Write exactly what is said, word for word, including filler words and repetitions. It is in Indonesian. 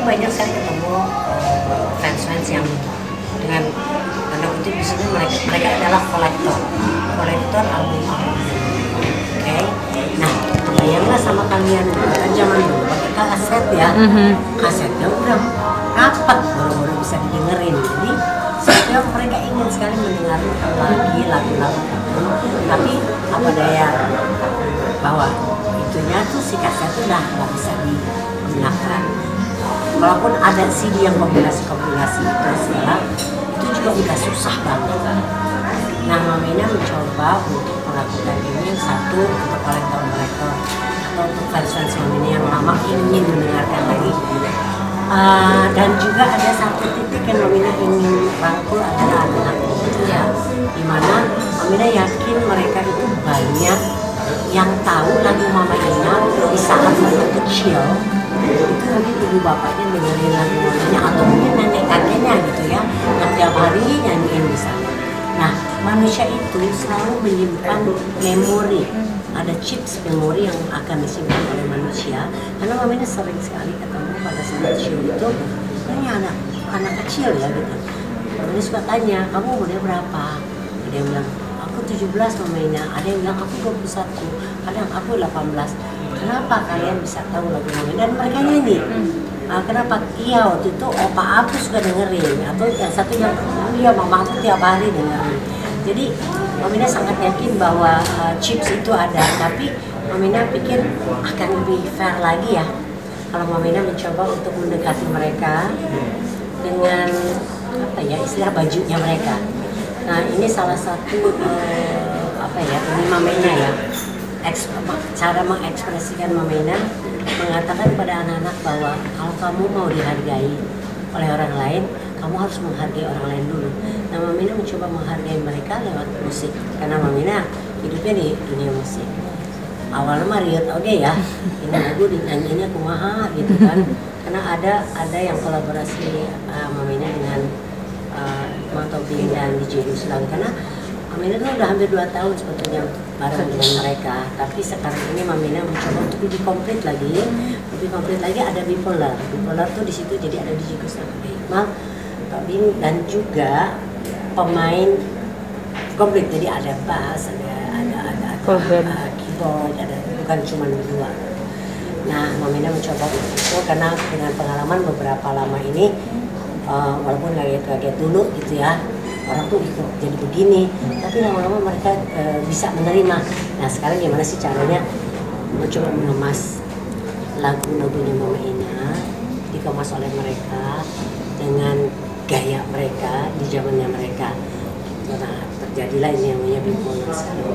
banyak sekali ketemu uh, fans-fans yang dengan tanda kutip di sini mereka, mereka adalah kolektor, kolektor album album. Oke, okay? Nah bayanglah sama kalian kan zaman dulu pakai kaset ya, mm-hmm. kasetnya udah rapat baru-baru bisa didengerin. Jadi setiap mereka ingin sekali mendengar lagi lagu-lagu itu, tapi apa daya bahwa itunya tuh si kaset tuh udah nggak bisa digunakan. Walaupun ada C D yang kombinasi-kombinasi itu segala, itu juga udah susah banget. Nah, Mamina mencoba untuk melakukan ini satu untuk kolektor-kolektor atau untuk fans-fans Mamina yang lama ingin mendengarkan lagi. Uh, dan juga ada satu titik yang Mamina ingin rangkul adalah anak-anak ya, dimana Mamina yakin mereka itu banyak yang tahu lagu Mama Ina di saat mereka kecil. Itu mungkin ibu bapaknya dengerin lagu mamanya atau mungkin nenek kakeknya gitu ya, yang tiap hari nyanyiin di sana. Nah, manusia itu selalu menyimpan memori, ada chips memori yang akan disimpan oleh manusia. Karena mamanya sering sekali ketemu pada saat show itu, ini anak anak kecil ya gitu. Mamanya suka tanya, kamu umurnya berapa? Ada yang bilang, aku tujuh belas mamanya. Ada yang bilang, aku dua puluh satu. Kadang aku delapan belas. Kenapa kalian bisa tahu lagu Mama? Dan mereka nyanyi. Hmm. Uh, kenapa? Iya, waktu itu opa aku suka dengerin. Atau yang satu yang iya mama aku tiap hari dengerin. Jadi Mamina sangat yakin bahwa uh, chips itu ada. Tapi Mamina pikir akan lebih fair lagi ya kalau Mamina mencoba untuk mendekati mereka dengan apa ya istilah bajunya mereka. Nah ini salah satu uh, apa ya ini Mamina ya. Eksp- cara mengekspresikan Mamina mengatakan kepada anak-anak bahwa kalau kamu mau dihargai oleh orang lain, kamu harus menghargai orang lain dulu. Nah Mamina mencoba menghargai mereka lewat musik, karena Mamina hidupnya di dunia musik. Awalnya Mariot oke okay ya, ini lagu dinyanyinya kumaha gitu kan, karena ada ada yang kolaborasi uh, Mamina dengan uh, Mang Tobing dan D J Ruslan, karena Mamina itu udah hampir dua tahun sebetulnya bareng dengan mereka, tapi sekarang ini Mamina mencoba untuk lebih komplit lagi, lebih komplit lagi ada bipolar, bipolar tuh di situ jadi ada D J Guslan, Iqmal, Tobing dan juga pemain komplit, jadi ada bass, ada ada ada, ada uh, keyboard, ada bukan cuma berdua. Nah Mamina mencoba itu karena dengan pengalaman beberapa lama ini, uh, walaupun kaget-kaget dulu gitu ya. Orang tuh gitu, jadi begini, tapi lama-lama mereka e, bisa menerima. Nah sekarang gimana sih caranya mencoba mengemas lagu-lagunya Mama Ina, dikemas oleh mereka dengan gaya mereka di zamannya mereka. Nah terjadilah ini yang namanya bipolar sekarang.